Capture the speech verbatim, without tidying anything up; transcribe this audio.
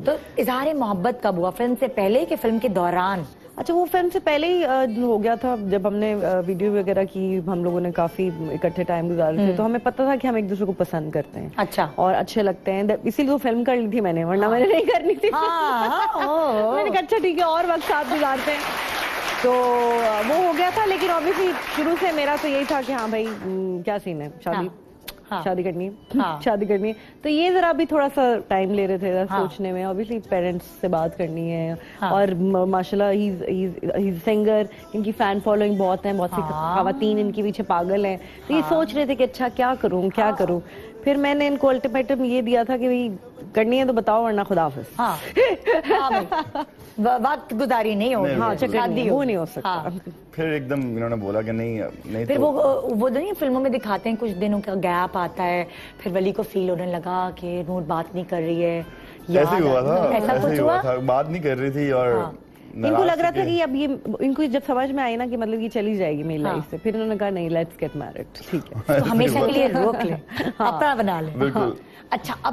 तो इजहार मोहब्बत कब हुआ, फिल्म से पहले कि फिल्म के दौरान? अच्छा, वो फिल्म से पहले ही हो गया था, जब हमने वीडियो वगैरह की, हम लोगों ने काफी इकट्ठे टाइम गुजारे थे, तो हमें पता था कि हम एक दूसरे को पसंद करते हैं। अच्छा। और अच्छे लगते हैं, इसीलिए वो फिल्म कर ली थी मैंने, वरना मैंने नहीं करनी थी। मैंने कहा अच्छा ठीक है, और वक्त साथ गुजारते हैं, तो वो हो गया था। लेकिन ऑब्वियसली शुरू से मेरा तो यही था कि हाँ भाई क्या सीन है, शादी हाँ। शादी करनी है हाँ। शादी करनी है। तो ये जरा भी थोड़ा सा टाइम ले रहे थे हाँ। सोचने में। ऑब्वियसली पेरेंट्स से बात करनी है हाँ। और माशाल्लाह ही इज सिंगर, इनकी फैन फॉलोइंग बहुत है, बहुत सी खवातीन इनके पीछे पागल हैं। तो हाँ। ये सोच रहे थे कि अच्छा क्या करूं क्या हाँ। करूं। फिर मैंने इनको अल्टीमेटम ये दिया था कि भाई करनी है तो बताओ, वरना खुदा हाफिज़। हाँ। वक्त गुजारी नहीं होगी, हाँ, शादी वो नहीं हो सकता। हाँ। फिर एकदम इन्होंने बोला कि नहीं नहीं। फिर तो... वो वो नहीं फिल्मों में दिखाते हैं, कुछ दिनों का गैप आता है, फिर वली को फील होने लगा कि नूर बात नहीं कर रही है। ऐसे ही हुआ था, ऐसा कुछ हुआ था, बात नहीं कर रही थी। और हाँ। इनको लग रहा था कि अब ये, इनको जब समझ में आई ना कि मतलब ये चली जाएगी मेरी लाइफ से, फिर इन्होंने कहा नहीं, लेट्स गेट मैरिड, ठीक है, हमेशा के लिए रोक ले, अपना बना ले। बिल्कुल। अच्छा।